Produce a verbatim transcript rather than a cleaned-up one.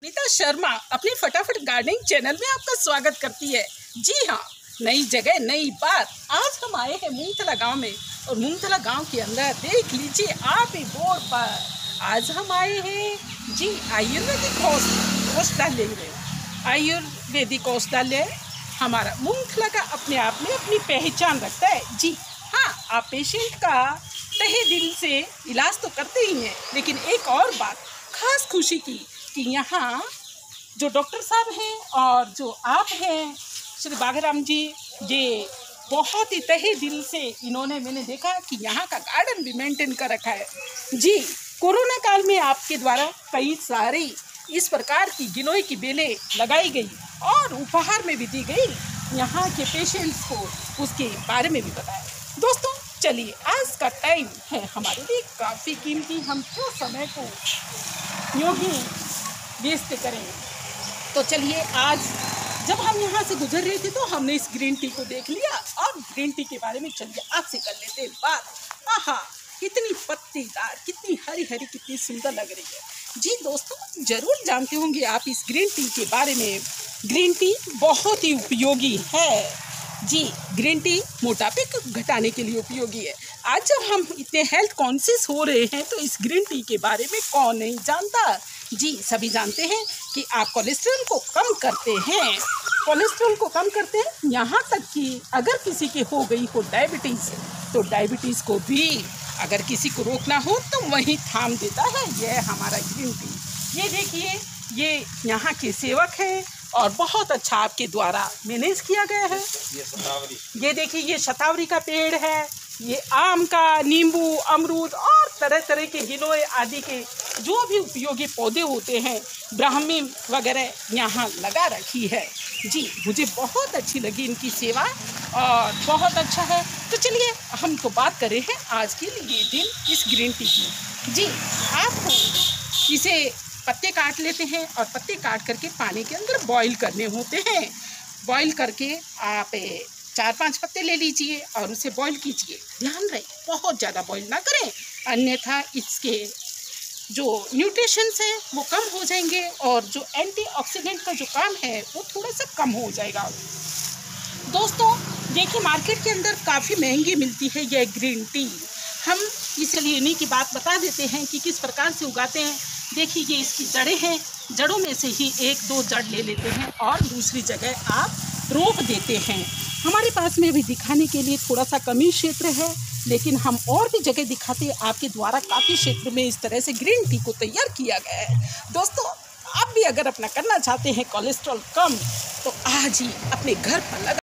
नीता शर्मा अपने फटाफट gardening channel में आपका स्वागत करती है। जी हाँ, नई जगह नई बात। आज हम आए हैं मूंगतला गांव में और मूंगतला गांव के अंदर देख लीजिए आप ही बोर्ड पर आज हम आए हैं जी आयुर्वेदिक औषधालय में। आयुर्वेदिक औषधालय हमारा मूंगतला का अपने आप में अपनी पहचान रखता है। जी हाँ, आप पेशेंट का तहे दिल से इलाज तो करते ही हैं, लेकिन एक और बात खास खुशी की कि यहाँ जो डॉक्टर साहब हैं और जो आप हैं श्री बाघाराम जी, ये बहुत ही तहे दिल से इन्होंने, मैंने देखा कि यहाँ का गार्डन भी मेंटेन कर रखा है। जी, कोरोना काल में आपके द्वारा कई सारी इस प्रकार की गिलोय की बेलें लगाई गई और उपहार में भी दी गई यहाँ के पेशेंट्स को, उसके बारे में भी बताया। दोस्तों चलिए, आज का टाइम है हमारे लिए काफ़ी कीमती, हम क्यों समय को यूँ ही वेस्ट करें। तो चलिए, आज जब हम यहाँ से गुजर रहे थे तो हमने इस ग्रीन टी को देख लिया और ग्रीन टी के बारे में चलिए आपसे कर लेते हैं बात। आहा, कितनी पत्तेदार, कितनी हरी हरी, कितनी सुंदर लग रही है। जी दोस्तों, जरूर जानते होंगे आप इस ग्रीन टी के बारे में। ग्रीन टी बहुत ही उपयोगी है। जी, ग्रीन टी मोटापे को घटाने के लिए उपयोगी है। आज जब हम इतने हेल्थ कॉन्शियस हो रहे हैं तो इस ग्रीन टी के बारे में कौन नहीं जानता। जी, सभी जानते हैं कि आप कोलेस्ट्रॉल को कम करते हैं, कोलेस्ट्रॉल को कम करते हैं। यहाँ तक कि अगर किसी के हो गई हो डायबिटीज़, तो डायबिटीज़ को भी अगर किसी को रोकना हो तो वहीं थाम देता है यह हमारा ग्रीन टी। ये देखिए, ये यहाँ के सेवक हैं और बहुत अच्छा आपके द्वारा मैनेज किया गया है। ये शतावरी, ये देखिए, ये शतावरी का पेड़ है, ये आम का, नींबू, अमरूद और तरह तरह के गिलोय आदि के जो भी उपयोगी पौधे होते हैं, ब्राह्मी वगैरह यहाँ लगा रखी है। जी, मुझे बहुत अच्छी लगी इनकी सेवा और बहुत अच्छा है। तो चलिए, हम तो बात कर रहे हैं आज के लिए दिन इस ग्रीन टी की। जी, आप इसे पत्ते काट लेते हैं और पत्ते काट करके पानी के अंदर बॉईल करने होते हैं। बॉईल करके आप चार पांच पत्ते ले लीजिए और उसे बॉईल कीजिए। ध्यान रहे, बहुत ज़्यादा बॉईल ना करें, अन्यथा इसके जो न्यूट्रिशंस हैं वो कम हो जाएंगे और जो एंटीऑक्सीडेंट का जो काम है वो थोड़ा सा कम हो जाएगा। दोस्तों देखिए, मार्केट के अंदर काफ़ी महंगी मिलती है यह ग्रीन टी। हम इसलिए इन्हीं की बात बता देते हैं कि किस प्रकार से उगाते हैं। देखिए, ये इसकी जड़ें हैं, जड़ों में से ही एक दो जड़ ले लेते हैं और दूसरी जगह आप रोप देते हैं। हमारे पास में अभी दिखाने के लिए थोड़ा सा कमी क्षेत्र है, लेकिन हम और भी जगह दिखाते हैं। आपके द्वारा काफ़ी क्षेत्र में इस तरह से ग्रीन टी को तैयार किया गया है। दोस्तों, आप भी अगर अपना करना चाहते हैं कोलेस्ट्रॉल कम, तो आज ही अपने घर पर लगा